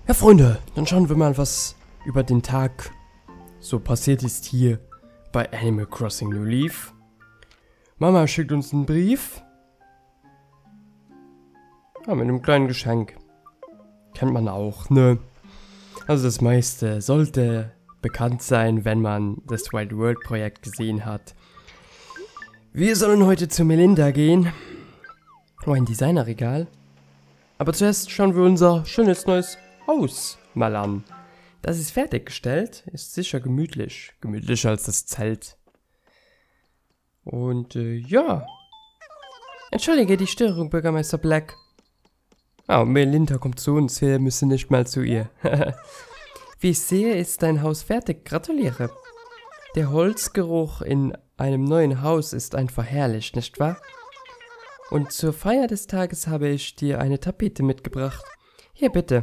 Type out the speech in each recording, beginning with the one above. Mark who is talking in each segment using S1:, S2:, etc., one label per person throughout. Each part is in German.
S1: Ja, Freunde, dann schauen wir mal, was über den Tag so passiert ist hier bei Animal Crossing New Leaf. Mama schickt uns einen Brief. Ja, mit einem kleinen Geschenk. Kennt man auch, ne? Also das meiste sollte bekannt sein, wenn man das Wild World Projekt gesehen hat. Wir sollen heute zu Melinda gehen. Oh, ein Designerregal. Aber zuerst schauen wir unser schönes neues Haus mal an. Das ist fertiggestellt, ist sicher gemütlich. Gemütlicher als das Zelt. Und ja. Entschuldige die Störung, Bürgermeister Black. Ah, Melinda kommt zu uns, wir müssen nicht mal zu ihr. Wie ich sehe, ist dein Haus fertig. Gratuliere. Der Holzgeruch in einem neuen Haus ist einfach herrlich, nicht wahr? Und zur Feier des Tages habe ich dir eine Tapete mitgebracht. Hier bitte.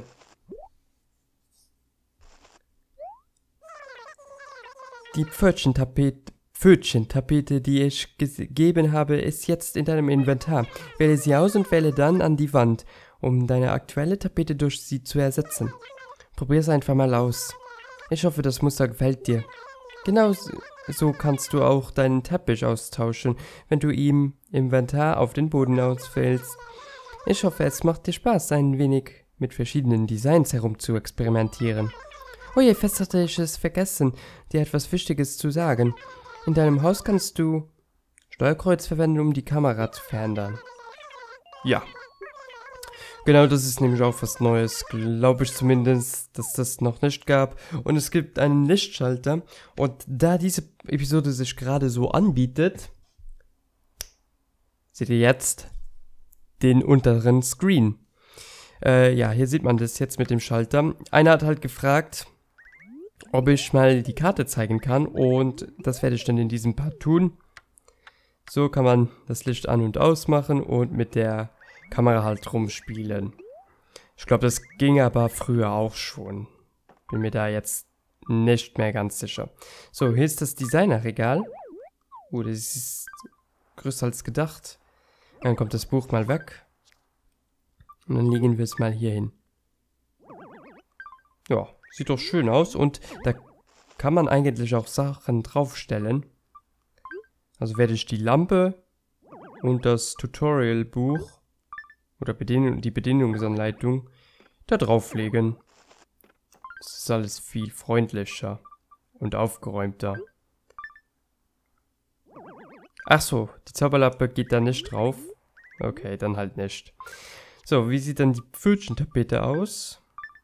S1: Die Pfötchentapete, die ich gegeben habe, ist jetzt in deinem Inventar. Wähle sie aus und wähle dann an die Wand, um deine aktuelle Tapete durch sie zu ersetzen. Probier es einfach mal aus. Ich hoffe, das Muster gefällt dir. Genau so kannst du auch deinen Teppich austauschen, wenn du ihm im Inventar auf den Boden ausfällst. Ich hoffe, es macht dir Spaß, ein wenig mit verschiedenen Designs herum zu experimentieren. Oh je, fast hatte ich es vergessen, dir etwas Wichtiges zu sagen. In deinem Haus kannst du Steuerkreuz verwenden, um die Kamera zu verändern. Ja. Genau, das ist nämlich auch was Neues, glaube ich zumindest, dass das noch nicht gab. Und es gibt einen Lichtschalter. Und da diese Episode sich gerade so anbietet, seht ihr jetzt den unteren Screen. Ja, hier sieht man das jetzt mit dem Schalter. Einer hat halt gefragt, ob ich mal die Karte zeigen kann. Und das werde ich dann in diesem Part tun. So kann man das Licht an- und ausmachen und mit der Kamera halt rumspielen. Ich glaube, das ging aber früher auch schon. Bin mir da jetzt nicht mehr ganz sicher. So, hier ist das Designerregal. Das ist größer als gedacht. Dann kommt das Buch mal weg. Und dann legen wir es mal hier hin. Ja, sieht doch schön aus. Und da kann man eigentlich auch Sachen draufstellen. Also werde ich die Lampe und das Tutorial-Buch oder die Bedienungsanleitung da drauflegen. Es ist alles viel freundlicher und aufgeräumter. Ach so, die Zauberlampe geht da nicht drauf. Okay, dann halt nicht. So, wie sieht dann die Pfötchentapete aus?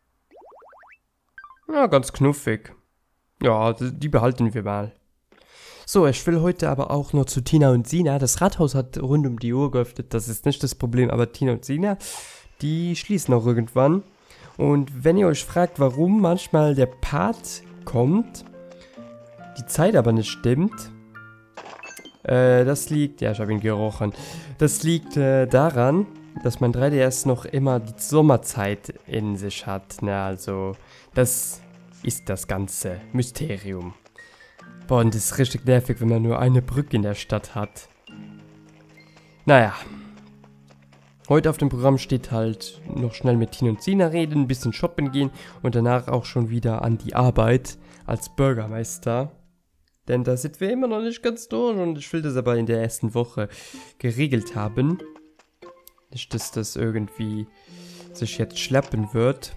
S1: Ja, ganz knuffig. Ja, die behalten wir mal. So, ich will heute aber auch noch zu Tina und Sina. Das Rathaus hat rund um die Uhr geöffnet, das ist nicht das Problem, aber Tina und Sina, die schließen auch irgendwann. Und wenn ihr euch fragt, warum manchmal der Part kommt, die Zeit aber nicht stimmt, das liegt, ja, ich habe ihn gerochen, das liegt daran, dass mein 3DS noch immer die Sommerzeit in sich hat. Na, also, das ist das ganze Mysterium. Boah, und das ist richtig nervig, wenn man nur eine Brücke in der Stadt hat. Naja. Heute auf dem Programm steht halt noch schnell mit Tina und Sina reden, ein bisschen shoppen gehen und danach auch schon wieder an die Arbeit als Bürgermeister. Denn da sind wir immer noch nicht ganz durch und ich will das aber in der ersten Woche geregelt haben. Nicht, dass das irgendwie sich jetzt schleppen wird.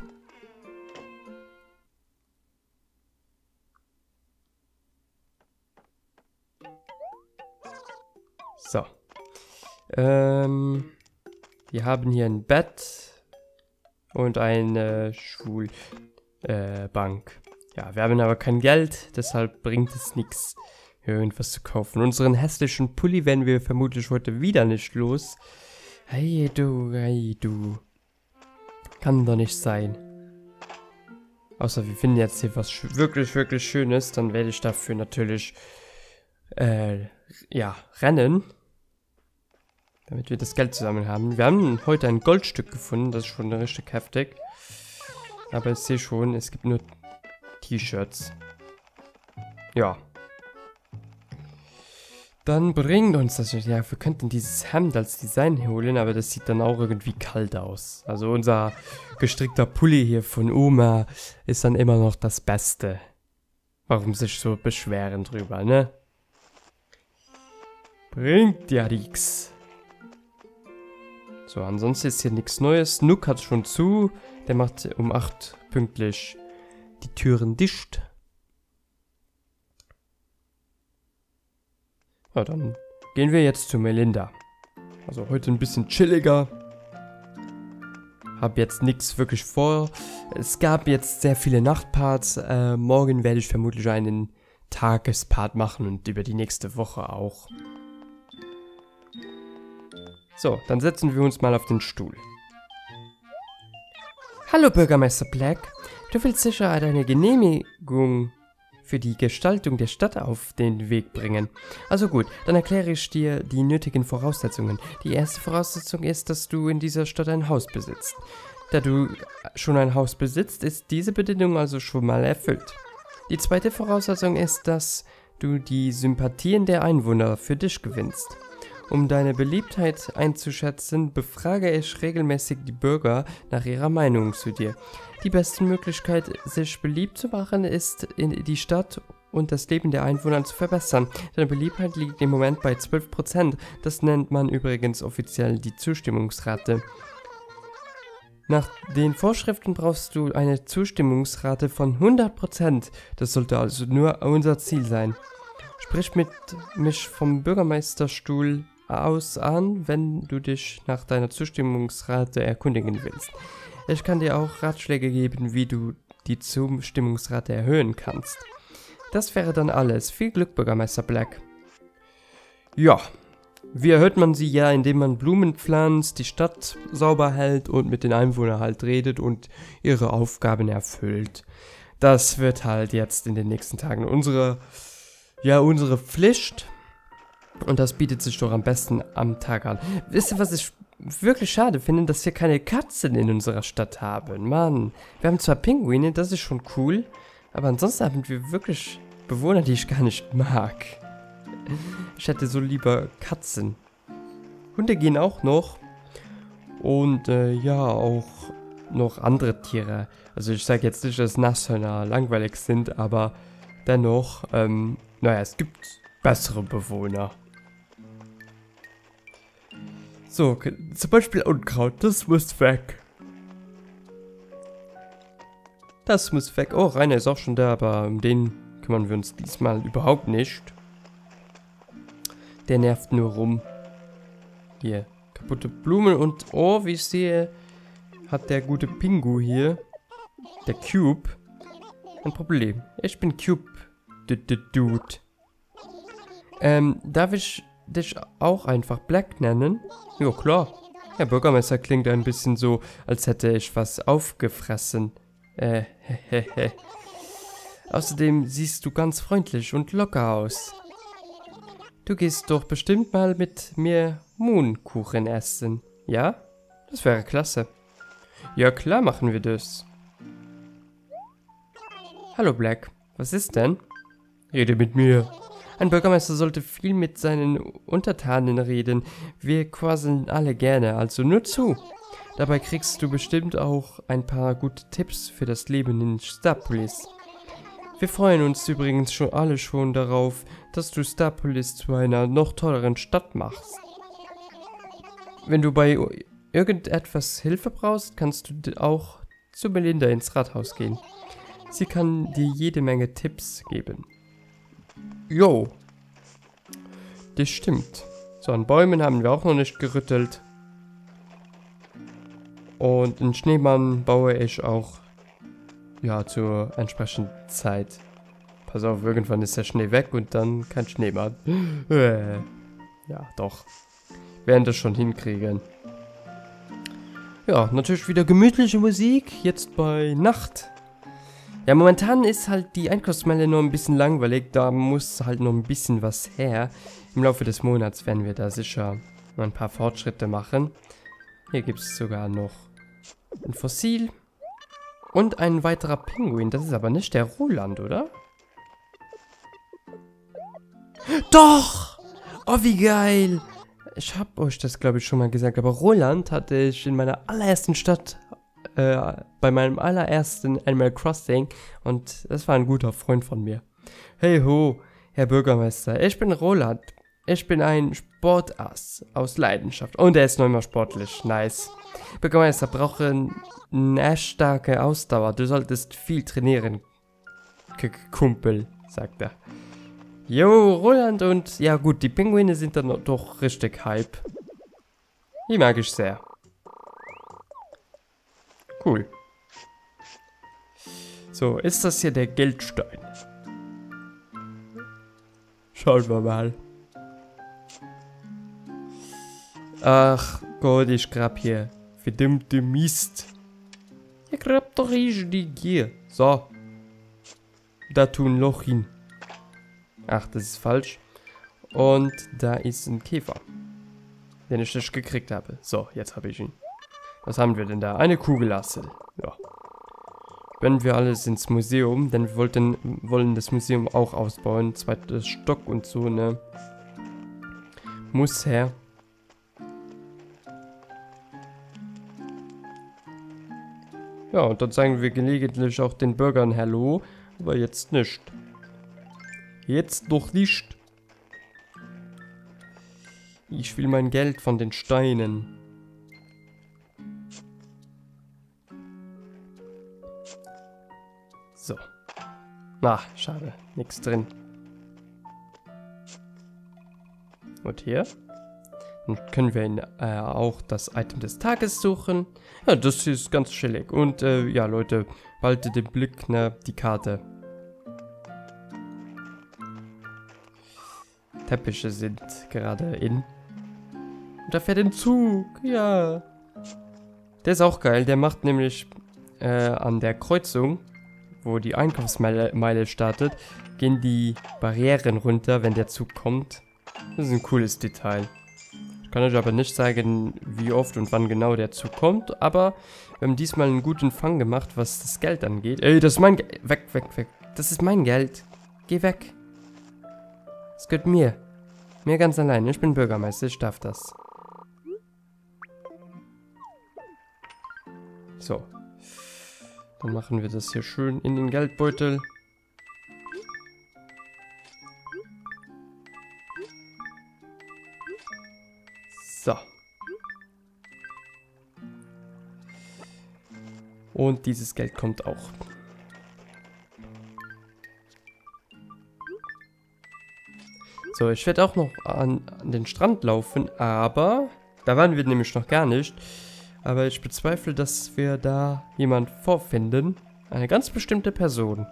S1: So. Wir haben hier ein Bett und eine Schulbank. Ja, wir haben aber kein Geld, deshalb bringt es nichts, hier irgendwas zu kaufen. Unseren hässlichen Pulli werden wir vermutlich heute wieder nicht los. Hey du. Kann doch nicht sein. Außer wir finden jetzt hier was wirklich, wirklich Schönes, dann werde ich dafür natürlich, ja, rennen. Damit wir das Geld zusammen haben. Wir haben heute ein Goldstück gefunden, das ist schon richtig heftig. Aber ich sehe schon, es gibt nur T-Shirts. Ja. Dann bringt uns das. Ja, wir könnten dieses Hemd als Design holen, aber das sieht dann auch irgendwie kalt aus. Also unser gestrickter Pulli hier von Oma ist dann immer noch das Beste. Warum sich so beschweren drüber, ne? Bringt ja nix. So, ansonsten ist hier nichts Neues. Nook hat schon zu. Der macht um 8 pünktlich die Türen dicht. Ja, dann gehen wir jetzt zu Melinda. Also heute ein bisschen chilliger. Hab jetzt nichts wirklich vor. Es gab jetzt sehr viele Nachtparts. Morgen werde ich vermutlich einen Tagespart machen und über die nächste Woche auch. So, dann setzen wir uns mal auf den Stuhl. Hallo Bürgermeister Black. Du willst sicher eine Genehmigung für die Gestaltung der Stadt auf den Weg bringen. Also gut, dann erkläre ich dir die nötigen Voraussetzungen. Die erste Voraussetzung ist, dass du in dieser Stadt ein Haus besitzt. Da du schon ein Haus besitzt, ist diese Bedingung also schon mal erfüllt. Die zweite Voraussetzung ist, dass du die Sympathien der Einwohner für dich gewinnst. Um deine Beliebtheit einzuschätzen, befrage ich regelmäßig die Bürger nach ihrer Meinung zu dir. Die beste Möglichkeit, sich beliebt zu machen, ist, in die Stadt und das Leben der Einwohner zu verbessern. Deine Beliebtheit liegt im Moment bei 12%. Das nennt man übrigens offiziell die Zustimmungsrate. Nach den Vorschriften brauchst du eine Zustimmungsrate von 100%. Das sollte also nur unser Ziel sein. Sprich mit mich vom Bürgermeisterstuhl aus an, wenn du dich nach deiner Zustimmungsrate erkundigen willst. Ich kann dir auch Ratschläge geben, wie du die Zustimmungsrate erhöhen kannst. Das wäre dann alles. Viel Glück, Bürgermeister Black. Ja, wie erhöht man sie ja, indem man Blumen pflanzt, die Stadt sauber hält und mit den Einwohnern halt redet und ihre Aufgaben erfüllt. Das wird halt jetzt in den nächsten Tagen unsere Pflicht. Und das bietet sich doch am besten am Tag an. Wisst ihr, was ich wirklich schade finde, dass wir keine Katzen in unserer Stadt haben? Mann, wir haben zwar Pinguine, das ist schon cool, aber ansonsten haben wir wirklich Bewohner, die ich gar nicht mag. Ich hätte so lieber Katzen. Hunde gehen auch noch. Und ja, auch noch andere Tiere. Also ich sage jetzt nicht, dass Nashörner langweilig sind, aber dennoch, naja, es gibt bessere Bewohner. So, zum Beispiel Unkraut, das muss weg. Das muss weg. Oh, Rainer ist auch schon da, aber um den kümmern wir uns diesmal überhaupt nicht. Der nervt nur rum. Hier, kaputte Blumen und, oh, wie ich sehe, hat der gute Pingu hier, der Cube, ein Problem. Ich bin Cube, Dude. Darf ich dich auch einfach Black nennen? Ja, klar. Der Bürgermeister klingt ein bisschen so, als hätte ich was aufgefressen. Außerdem siehst du ganz freundlich und locker aus. Du gehst doch bestimmt mal mit mir Mohnkuchen essen, ja? Das wäre klasse. Ja, klar machen wir das. Hallo Black, was ist denn? Rede mit mir. Ein Bürgermeister sollte viel mit seinen Untertanen reden. Wir quasseln alle gerne, also nur zu. Dabei kriegst du bestimmt auch ein paar gute Tipps für das Leben in Starpolis. Wir freuen uns übrigens schon alle darauf, dass du Starpolis zu einer noch tolleren Stadt machst. Wenn du bei irgendetwas Hilfe brauchst, kannst du auch zu Melinda ins Rathaus gehen. Sie kann dir jede Menge Tipps geben. Jo. Das stimmt. So, an Bäumen haben wir auch noch nicht gerüttelt. Und einen Schneemann baue ich auch, ja, zur entsprechenden Zeit. Pass auf, irgendwann ist der Schnee weg und dann kein Schneemann. Ja, doch. Werden das schon hinkriegen. Ja, natürlich wieder gemütliche Musik, jetzt bei Nacht. Ja, momentan ist halt die Einkaufsmeile noch ein bisschen langweilig, da muss halt noch ein bisschen was her. Im Laufe des Monats werden wir da sicher noch ein paar Fortschritte machen. Hier gibt es sogar noch ein Fossil und ein weiterer Pinguin. Das ist aber nicht der Roland, oder? Doch! Oh, wie geil! Ich hab euch das, glaube ich, schon mal gesagt, aber Roland hatte ich in meiner allerersten Stadt, bei meinem allerersten Animal Crossing, und das war ein guter Freund von mir. Hey ho, Herr Bürgermeister, ich bin Roland. Ich bin ein Sportass aus Leidenschaft. Und er ist noch immer sportlich, nice. Bürgermeister brauchen eine starke Ausdauer. Du solltest viel trainieren, Kumpel, sagt er. Jo, Roland und... Ja gut, die Pinguine sind dann doch richtig Hype. Die mag ich sehr. Cool. So, ist das hier der Geldstein? Schauen wir mal. Ach Gott, ich grab hier. Verdammte Mist. Ich grab doch richtig hier. So. Da tun ein Loch hin. Ach, das ist falsch. Und da ist ein Käfer, den ich nicht gekriegt habe. So, jetzt habe ich ihn. Was haben wir denn da? Eine Kugelassel. Ja. Wenn wir alles ins Museum, denn wir wollen das Museum auch ausbauen. Zweites Stock und so, ne? Muss her. Ja, und dann sagen wir gelegentlich auch den Bürgern Hallo, aber jetzt nicht. Jetzt doch nicht. Ich will mein Geld von den Steinen. So. Na, schade. Nichts drin. Und hier? Dann können wir auch das Item des Tages suchen. Ja, das ist ganz chillig. Und ja, Leute, behaltet den Blick, ne, die Karte. Teppiche sind gerade in. Und da fährt ein Zug, ja. Der ist auch geil, der macht nämlich an der Kreuzung, wo die Einkaufsmeile startet, gehen die Barrieren runter, wenn der Zug kommt. Das ist ein cooles Detail. Ich kann euch aber nicht sagen, wie oft und wann genau der Zug kommt, aber wir haben diesmal einen guten Fang gemacht, was das Geld angeht. Ey, das ist mein Geld. Weg, weg, weg. Das ist mein Geld. Geh weg. Es gehört mir. Mir ganz allein. Ich bin Bürgermeister, ich darf das. So. Dann machen wir das hier schön in den Geldbeutel. So. Und dieses Geld kommt auch. So, ich werde auch noch an den Strand laufen, aber da waren wir nämlich noch gar nicht. Aber ich bezweifle, dass wir da jemand vorfinden. Eine ganz bestimmte Person.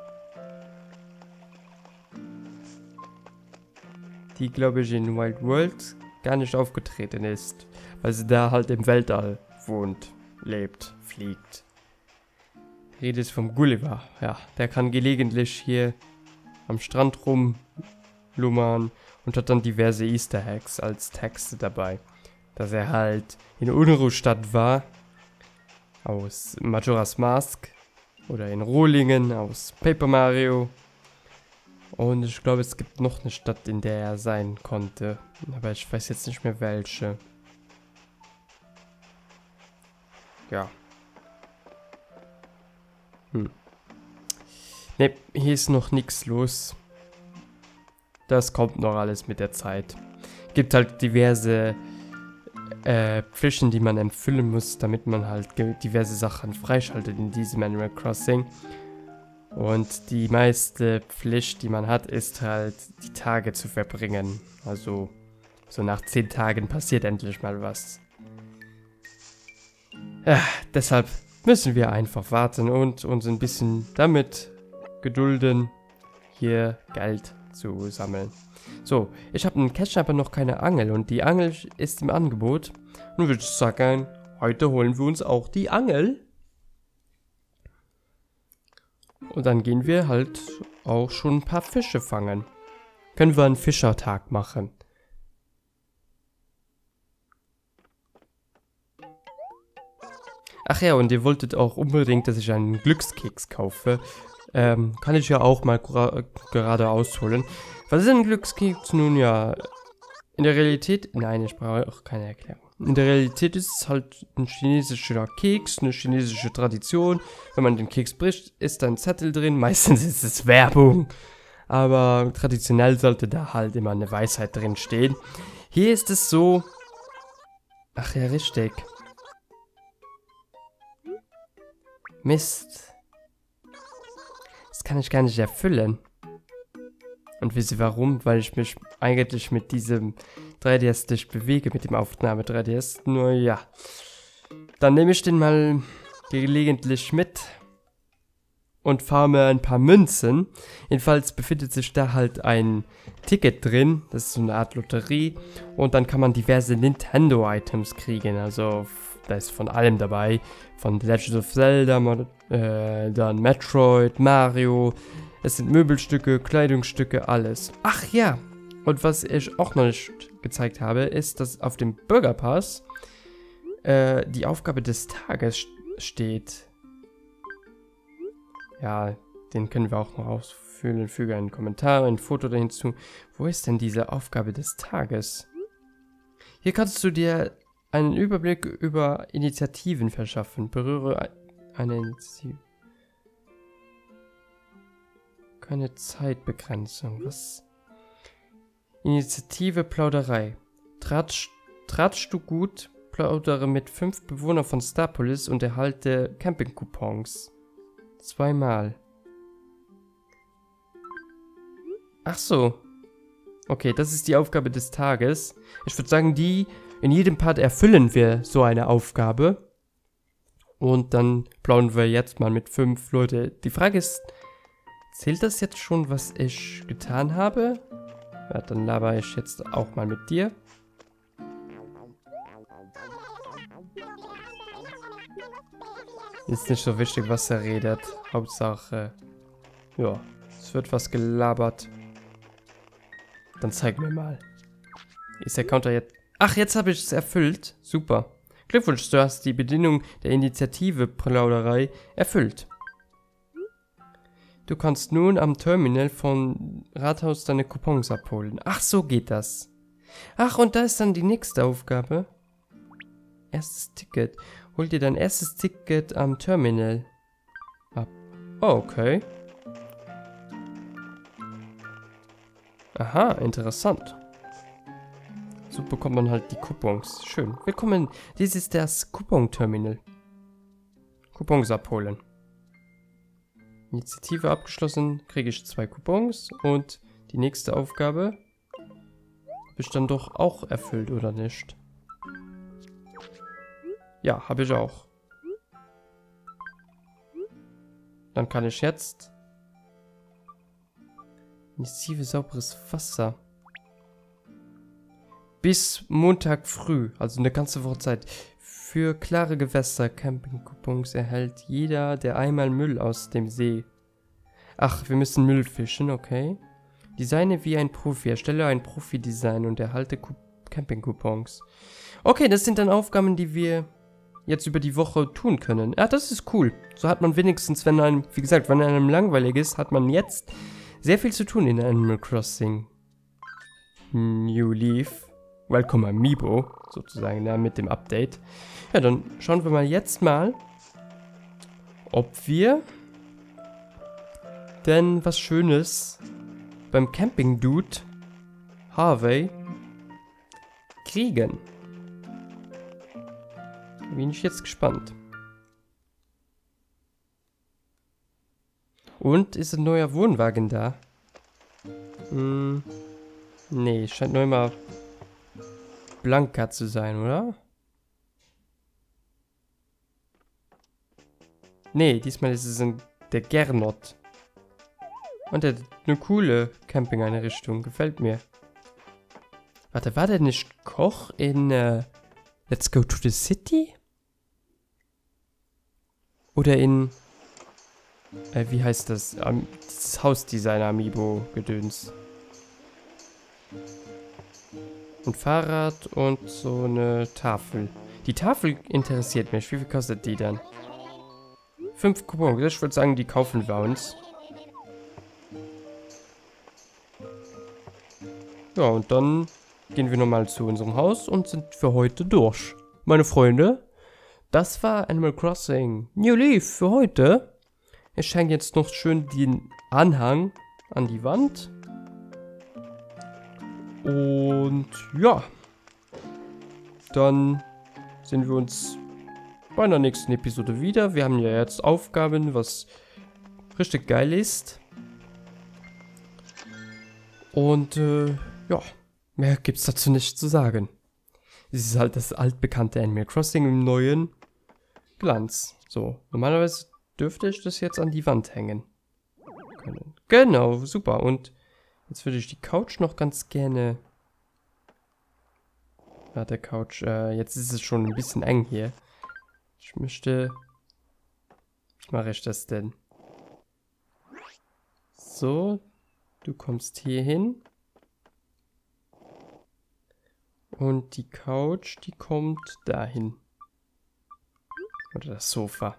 S1: Die, glaube ich, in Wild World gar nicht aufgetreten ist. Weil sie da halt im Weltall wohnt, lebt, fliegt. Redet vom Gulliver. Ja, der kann gelegentlich hier am Strand rumlummern und hat dann diverse Easter Eggs als Texte dabei. Dass er halt in Unruhstadt war, aus Majora's Mask, oder in Rohlingen aus Paper Mario. Und ich glaube, es gibt noch eine Stadt, in der er sein konnte, aber ich weiß jetzt nicht mehr welche. Ja. Ne, hier ist noch nichts los. Das kommt noch alles mit der Zeit. Gibt halt diverse Pflichten, die man erfüllen muss, damit man halt diverse Sachen freischaltet in diesem Animal Crossing. Und die meiste Pflicht, die man hat, ist halt, die Tage zu verbringen. Also, so nach 10 Tagen passiert endlich mal was. Ja, deshalb müssen wir einfach warten und uns ein bisschen damit gedulden, hier Geld zu sammeln. So, ich habe einen Cache, aber noch keine Angel und die Angel ist im Angebot. Nun würde ich sagen, heute holen wir uns auch die Angel. Und dann gehen wir halt auch schon ein paar Fische fangen. Können wir einen Fischertag machen. Ach ja, und ihr wolltet auch unbedingt, dass ich einen Glückskeks kaufe. Kann ich ja auch mal gerade ausholen. Was ist ein Glückskeks? Nun ja, In der Realität, nein, ich brauche auch keine Erklärung. In der Realität ist es halt ein chinesischer Keks, eine chinesische Tradition. Wenn man den Keks bricht, ist da ein Zettel drin. Meistens ist es Werbung. Aber traditionell sollte da halt immer eine Weisheit drin stehen. Hier ist es so... Ach ja, richtig. Mist. Das kann ich gar nicht erfüllen. Und wisst ihr warum? Weil ich mich eigentlich mit diesem 3DS nicht bewege, mit dem Aufnahme 3DS. Nur ja. Dann nehme ich den mal gelegentlich mit und farme ein paar Münzen. Jedenfalls befindet sich da halt ein Ticket drin. Das ist so eine Art Lotterie. Und dann kann man diverse Nintendo-Items kriegen. Also da ist von allem dabei. Von The Legend of Zelda, dann Metroid, Mario. Es sind Möbelstücke, Kleidungsstücke, alles. Ach ja, und was ich auch noch nicht gezeigt habe, ist, dass auf dem Burger Pass die Aufgabe des Tages steht. Ja, den können wir auch noch ausfüllen. Füge einen Kommentar, ein Foto dahin zu. Wo ist denn diese Aufgabe des Tages? Hier kannst du dir einen Überblick über Initiativen verschaffen. Berühre eine Initiative. Keine Zeitbegrenzung. Was? Initiative Plauderei. Tratschst du gut, plaudere mit 5 Bewohnern von Starpolis und erhalte Camping-Coupons. 2-mal. Ach so. Okay, das ist die Aufgabe des Tages. Ich würde sagen, in jedem Part erfüllen wir so eine Aufgabe. Und dann plaudern wir jetzt mal mit 5 Leute. Die Frage ist... Zählt das jetzt schon, was ich getan habe? Ja, dann laber ich jetzt auch mal mit dir. Ist nicht so wichtig, was er redet. Hauptsache, ja, es wird was gelabert. Dann zeig mir mal. Ist der Counter jetzt... Ach, jetzt habe ich es erfüllt. Super. Glückwunsch, du hast die Bedingung der Initiative Plauderei erfüllt. Du kannst nun am Terminal von Rathaus deine Coupons abholen. Ach, so geht das. Ach, und da ist dann die nächste Aufgabe. Erstes Ticket. Hol dir dein erstes Ticket am Terminal ab. Oh, okay. Aha, interessant. So bekommt man halt die Coupons. Schön. Willkommen. Dies ist das Coupon-Terminal. Coupons abholen. Initiative abgeschlossen, kriege ich 2 Coupons und die nächste Aufgabe habe ich dann doch auch erfüllt, oder nicht? Ja, habe ich auch. Dann kann ich jetzt Initiative sauberes Wasser. Bis Montag früh, also eine ganze Woche Zeit. Für klare Gewässer Camping-Coupons erhält jeder, der einmal Müll aus dem See. Ach, wir müssen Müll fischen, okay. Designe wie ein Profi, erstelle ein Profi-Design und erhalte Camping-Coupons. Okay, das sind dann Aufgaben, die wir jetzt über die Woche tun können. Ja, das ist cool. So hat man wenigstens, wenn einem, wie gesagt, wenn einem langweilig ist, hat man jetzt sehr viel zu tun in Animal Crossing. New Leaf. Welcome Amiibo, sozusagen, ja, mit dem Update. Ja, dann schauen wir mal jetzt mal, ob wir denn was Schönes beim Camping-Dude Harvey kriegen. Bin ich jetzt gespannt. Und ist ein neuer Wohnwagen da? Nee, scheint nur immer Blanka zu sein, oder? Nee, diesmal ist es der Gernot. Und der hat eine coole Camping-Einrichtung. Gefällt mir. Warte, war der nicht Koch in Let's Go to the City? Oder in... wie heißt das? Dieses Hausdesigner-Amiibo-Gedöns. Ein Fahrrad und so eine Tafel. Die Tafel interessiert mich. Wie viel kostet die dann? 5 Coupons. Ich würde sagen, die kaufen wir uns. Ja, und dann gehen wir nochmal zu unserem Haus und sind für heute durch. Meine Freunde, das war Animal Crossing New Leaf für heute. Ich hänge jetzt noch schön den Anhang an die Wand. Und ja, dann sehen wir uns bei einer nächsten Episode wieder. Wir haben ja jetzt Aufgaben, was richtig geil ist. Und ja, mehr gibt's dazu nicht zu sagen. Es ist halt das altbekannte Animal Crossing im neuen Glanz. So, normalerweise dürfte ich das jetzt an die Wand hängen können. Genau, super. Und jetzt würde ich die Couch noch ganz gerne... Ja, der Couch, jetzt ist es schon ein bisschen eng hier. Ich möchte... Wie mache ich das denn? So, du kommst hier hin. Und die Couch, die kommt dahin. Oder das Sofa.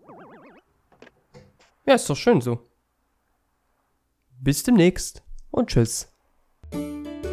S1: Ja, ist doch schön so. Bis demnächst und tschüss.